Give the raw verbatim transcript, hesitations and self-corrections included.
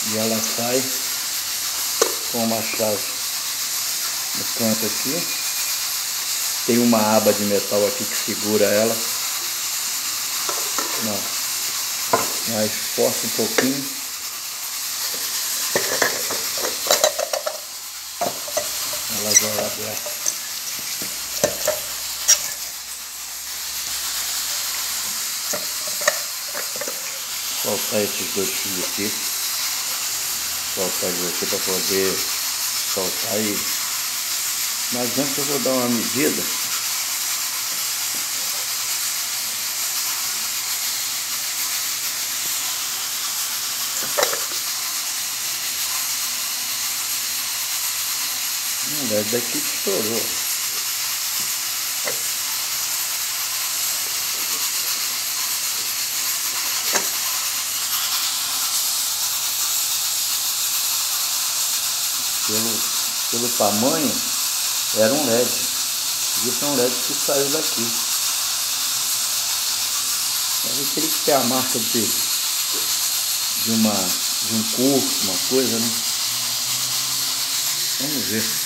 E ela sai com uma chave no canto aqui. Tem uma aba de metal aqui que segura ela. Não. Mais forte um pouquinho. Ela já é aberta. Soltar esses dois fios aqui. Soltar eles aqui para poder soltar e... Mas antes eu vou dar uma medida. Hum, L E D daqui que estourou. Pelo, pelo tamanho, era um L E D. Isso é um L E D que saiu daqui. Eu teria que ter a marca de, de, uma, de um curso, uma coisa, né? Vamos ver.